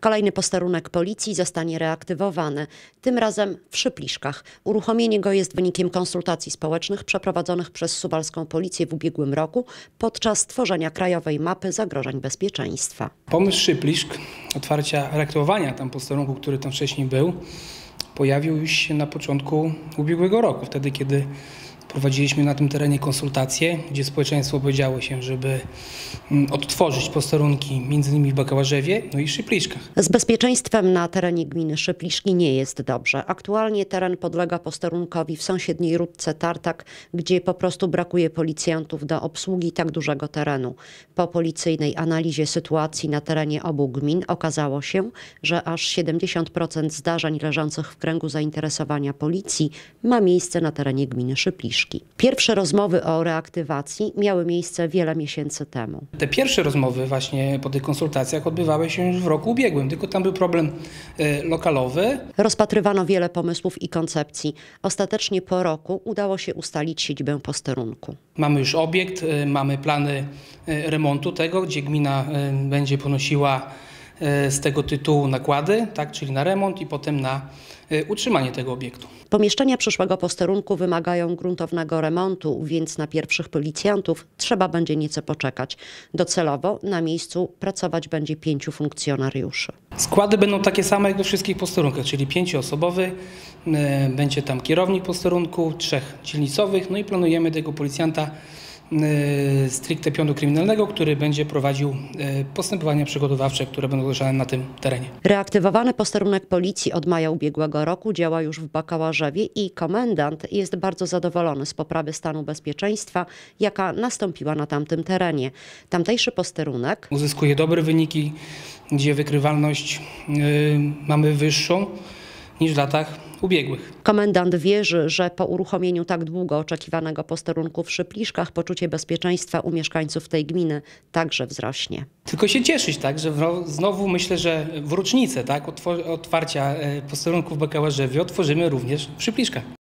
Kolejny posterunek policji zostanie reaktywowany, tym razem w Szypliszkach. Uruchomienie go jest wynikiem konsultacji społecznych przeprowadzonych przez suwalską policję w ubiegłym roku podczas tworzenia krajowej mapy zagrożeń bezpieczeństwa. Pomysł Szypliszk, reaktywowania tam posterunku, który tam wcześniej był, pojawił już się na początku ubiegłego roku, wtedy kiedy prowadziliśmy na tym terenie konsultacje, gdzie społeczeństwo opowiedziało się, żeby odtworzyć posterunki m.in. w Bakałarzewie, no i Szypliszkach. Z bezpieczeństwem na terenie gminy Szypliszki nie jest dobrze. Aktualnie teren podlega posterunkowi w sąsiedniej Rudce Tartak, gdzie po prostu brakuje policjantów do obsługi tak dużego terenu. Po policyjnej analizie sytuacji na terenie obu gmin okazało się, że aż 70% zdarzeń leżących w kręgu zainteresowania policji ma miejsce na terenie gminy Szypliszki. Pierwsze rozmowy o reaktywacji miały miejsce wiele miesięcy temu. Te pierwsze rozmowy właśnie po tych konsultacjach odbywały się już w roku ubiegłym, tylko tam był problem lokalowy. Rozpatrywano wiele pomysłów i koncepcji. Ostatecznie po roku udało się ustalić siedzibę posterunku. Mamy już obiekt, mamy plany remontu tego, gdzie gmina będzie ponosiła z tego tytułu nakłady, tak, czyli na remont i potem na utrzymanie tego obiektu. Pomieszczenia przyszłego posterunku wymagają gruntownego remontu, więc na pierwszych policjantów trzeba będzie nieco poczekać. Docelowo na miejscu pracować będzie 5 funkcjonariuszy. Składy będą takie same jak we wszystkich posterunkach, czyli 5-osobowy, będzie tam kierownik posterunku, 3 dzielnicowych, no i planujemy tego policjanta stricte pionu kryminalnego, który będzie prowadził postępowania przygotowawcze, które będą zgłaszane na tym terenie. Reaktywowany posterunek policji od maja ubiegłego roku działa już w Bakałarzewie i komendant jest bardzo zadowolony z poprawy stanu bezpieczeństwa, jaka nastąpiła na tamtym terenie. Tamtejszy posterunek uzyskuje dobre wyniki, gdzie wykrywalność mamy wyższą niż w latach ubiegłych. Komendant wierzy, że po uruchomieniu tak długo oczekiwanego posterunku w Szypliszkach poczucie bezpieczeństwa u mieszkańców tej gminy także wzrośnie. Tylko się cieszyć, tak, że znowu myślę, że w rocznicę, tak, otwarcia posterunku w Bakałarzewie otworzymy również w Szypliszkach.